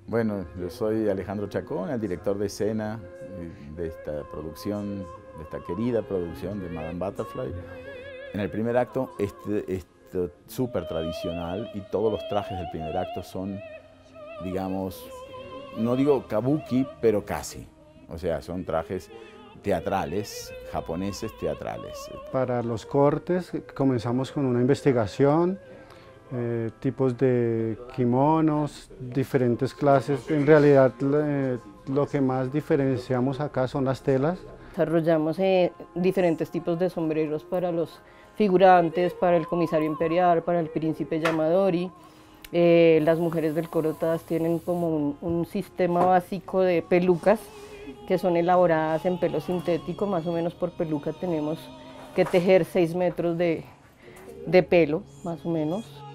Bueno, yo soy Alejandro Chacón, el director de escena de esta producción, de esta querida producción de Madame Butterfly. En el primer acto, esto súper tradicional y todos los trajes del primer acto son, digamos, no digo kabuki, pero casi. O sea, son trajes teatrales, japoneses teatrales. Para los cortes comenzamos con una investigación, tipos de kimonos, diferentes clases. En realidad lo que más diferenciamos acá son las telas. Desarrollamos diferentes tipos de sombreros para los figurantes, para el comisario imperial, para el príncipe Yamadori. Las mujeres del coro todas tienen como un sistema básico de pelucas que son elaboradas en pelo sintético. Más o menos por peluca tenemos que tejer 6 metros de pelo, más o menos.